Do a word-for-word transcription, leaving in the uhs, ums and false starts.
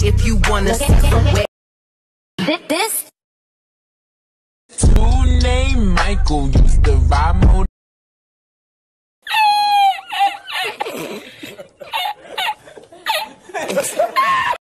if you wanna see some way. This Two name Michael used to ride motor.